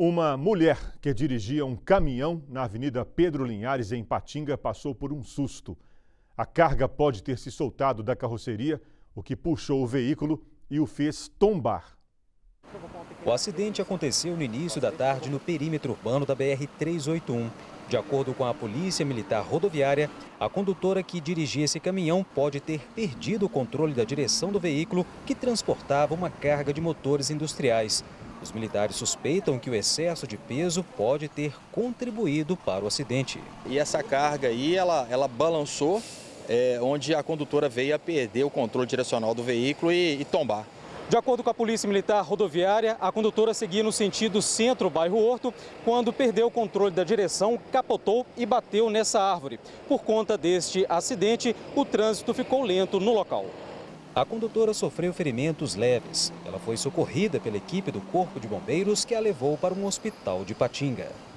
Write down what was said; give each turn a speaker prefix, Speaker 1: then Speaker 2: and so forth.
Speaker 1: Uma mulher que dirigia um caminhão na Avenida Pedro Linhares, em Ipatinga, passou por um susto. A carga pode ter se soltado da carroceria, o que puxou o veículo e o fez tombar.
Speaker 2: O acidente aconteceu no início da tarde no perímetro urbano da BR-381. De acordo com a Polícia Militar Rodoviária, a condutora que dirigia esse caminhão pode ter perdido o controle da direção do veículo que transportava uma carga de motores industriais. Os militares suspeitam que o excesso de peso pode ter contribuído para o acidente.
Speaker 3: E essa carga aí, ela balançou, onde a condutora veio a perder o controle direcional do veículo e tombar.
Speaker 2: De acordo com a Polícia Militar Rodoviária, a condutora seguia no sentido centro-bairro Horto, quando perdeu o controle da direção, capotou e bateu nessa árvore. Por conta deste acidente, o trânsito ficou lento no local. A condutora sofreu ferimentos leves. Ela foi socorrida pela equipe do Corpo de Bombeiros, que a levou para um hospital de Ipatinga.